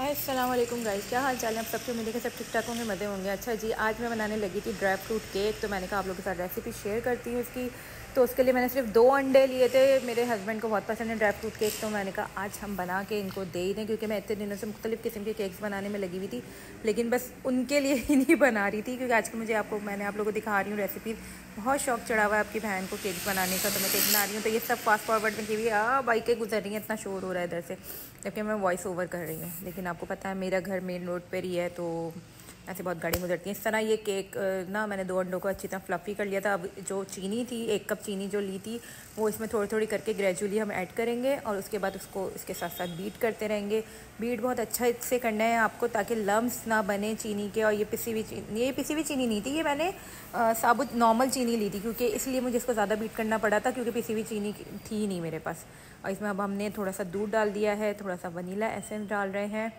हाय अस्सलाम वालेकुम गाइस, क्या हाल चाल है आप सबके। उम्मीद है कि सब ठीक ठाक होंगे, मज़े होंगे। अच्छा जी, आज मैं बनाने लगी थी ड्राई फ्रूट केक। तो मैंने कहा आप लोगों के साथ रेसिपी शेयर करती हूँ इसकी। तो उसके लिए मैंने सिर्फ 2 अंडे लिए थे। मेरे हस्बैंड को बहुत पसंद है ड्राई फ्रूट केक, तो मैंने कहा आज हम बना के इनको दे ही दें, क्योंकि मैं इतने दिनों से मुख्तलिफ़ किस्म के केक्स बनाने में लगी हुई थी, लेकिन बस उनके लिए ही नहीं बना रही थी। क्योंकि आजकल मैंने आप लोगों को दिखा रही हूँ रेसिपीज़। बहुत शौक चढ़ा हुआ है आपकी बहन को केक बनाने का, तो मैं केक बना रही हूँ। तो ये सब फास्ट फॉरवर्ड में की हुई बाइकें गुजर रही हैं, इतना शोर हो रहा है इधर से, जबकि मैं वॉइस ओवर कर रही हूँ। लेकिन आपको पता है मेरा घर मेन रोड पर ही है, तो ऐसे बहुत गाड़ी गुजरती है। इस तरह ये केक ना मैंने 2 अंडों को अच्छी तरह फ्लफ़ी कर लिया था। अब जो चीनी थी, 1 कप चीनी जो ली थी, वो इसमें थोड़ी थोड़ी करके ग्रेजुअली हम ऐड करेंगे, और उसके बाद उसको इसके साथ साथ बीट करते रहेंगे। बीट बहुत अच्छा इससे करना है आपको, ताकि लम्स ना बने चीनी के। और ये पिसी हुई चीनी नहीं थी, ये मैंने साबुत नॉर्मल चीनी ली थी, क्योंकि इसलिए मुझे इसको ज़्यादा बीट करना पड़ा था, क्योंकि पिसी हुई चीनी थी नहीं मेरे पास। और इसमें अब हमने थोड़ा सा दूध डाल दिया है, थोड़ा सा वनीला एसेंस डाल रहे हैं,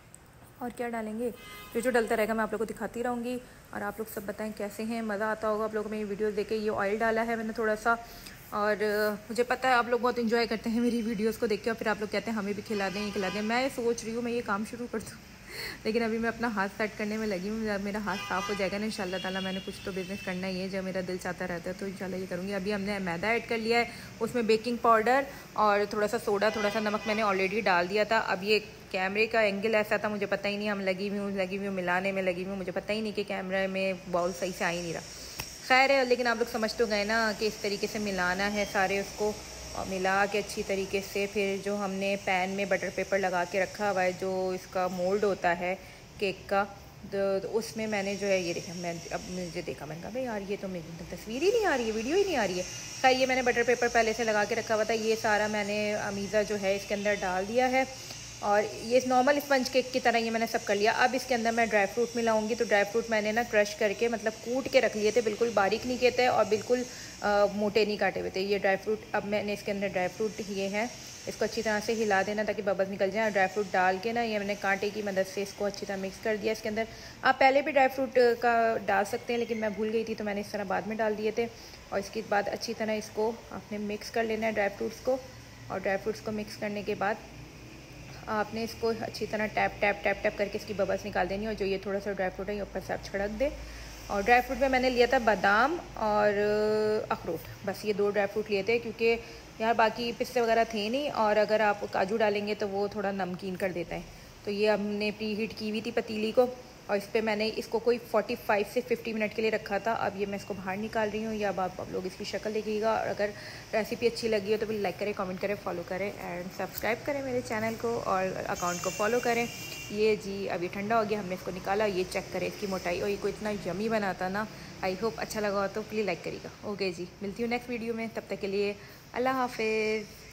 और क्या डालेंगे, जो डलता रहेगा मैं आप लोगों को दिखाती रहूँगी। और आप लोग सब बताएं कैसे हैं, मज़ा आता होगा आप लोगों को मेरी वीडियोस देख के। ये ऑयल डाला है मैंने थोड़ा सा, और मुझे पता है आप लोग बहुत इन्जॉय करते हैं मेरी वीडियोस को देख के, और फिर आप लोग कहते हैं हमें भी खिला दें, ये खिला दें। मैं सोच रही हूँ मैं ये काम शुरू कर दूँ, लेकिन अभी मैं अपना हाथ सेट करने में लगी हूँ। जब मेरा हाथ साफ़ हो जाएगा ना इंशाल्लाह ताला, मैंने कुछ तो बिज़नेस करना ही है, जब मेरा दिल चाहता रहता है तो इंशाल्लाह ये करूँगी। अभी हमने मैदा ऐड कर लिया है, उसमें बेकिंग पाउडर और थोड़ा सा सोडा, थोड़ा सा नमक मैंने ऑलरेडी डाल दिया था। अब ये कैमरे का एंगल ऐसा था, मुझे पता ही नहीं, हम लगी हुई हूँ मिलाने में लगी हुई हूँ, मुझे पता ही नहीं कि कैमरे में बाउल सही से आ ही नहीं रहा। खैर है, लेकिन आप लोग समझ तो गए ना कि इस तरीके से मिलाना है सारे उसको, और मिला के अच्छी तरीके से फिर जो हमने पैन में बटर पेपर लगा के रखा हुआ है, जो इसका मोल्ड होता है केक का, तो उसमें मैंने जो है ये देखा, मैं अब मुझे देखा, मैंने कहा भाई यार ये तो मेरी तस्वीर ही नहीं आ रही है, वीडियो ही नहीं आ रही है। खैर ये मैंने बटर पेपर पहले से लगा के रखा हुआ था। ये सारा मैंने अमीज़ा जो है इसके अंदर डाल दिया है, और ये नॉर्मल स्पंज केक की तरह ये मैंने सब कर लिया। अब इसके अंदर मैं ड्राई फ्रूट मिलाऊंगी। तो ड्राई फ्रूट मैंने ना क्रश करके, मतलब कूट के रख लिए थे, बिल्कुल बारीक नहीं किए थे और बिल्कुल मोटे नहीं काटे हुए थे ये ड्राई फ्रूट। अब मैंने इसके अंदर ड्राई फ्रूट ये हैं, इसको अच्छी तरह से हिला देना ताकि बबल्स निकल जाए। और ड्राई फ्रूट डाल के ना ये मैंने कांटे की मदद से इसको अच्छी तरह मिक्स कर दिया। इसके अंदर आप पहले भी ड्राई फ्रूट का डाल सकते हैं, लेकिन मैं भूल गई थी तो मैंने इस तरह बाद में डाल दिए थे। और इसके बाद अच्छी तरह इसको आपने मिक्स कर लेना है ड्राई फ्रूट्स को। और ड्राई फ्रूट्स को मिक्स करने के बाद आपने इसको अच्छी तरह टैप टैप टैप टैप करके इसकी बबल्स निकाल देनी। और जो ये थोड़ा सा ड्राई फ्रूट है ये ऊपर से आप छिड़क दे। और ड्राई फ्रूट में मैंने लिया था बादाम और अखरोट, बस ये 2 ड्राई फ्रूट लिए थे, क्योंकि यार बाकी पिस्ते वगैरह थे नहीं, और अगर आप काजू डालेंगे तो वो थोड़ा नमकीन कर देता है। तो ये हमने प्री हीट की हुई थी पतीली को, और इस पर मैंने इसको कोई 45 से 50 मिनट के लिए रखा था। अब ये मैं इसको बाहर निकाल रही हूँ। या अब आप लोग इसकी शक्ल देखिएगा, और अगर रेसिपी अच्छी लगी हो तो प्लीज़ लाइक करें, कमेंट करें, फॉलो करें एंड सब्सक्राइब करें मेरे चैनल को, और अकाउंट को फॉलो करें। ये जी अभी ठंडा हो गया, हमने इसको निकाला। ये चेक करें इसकी मोटाई, और ये को इतना यमी बनाता ना। आई होप अच्छा लगा हो तो प्लीज़ लाइक करिएगा। ओके जी, मिलती हूँ नेक्स्ट वीडियो में, तब तक के लिए अल्लाह हाफिज़।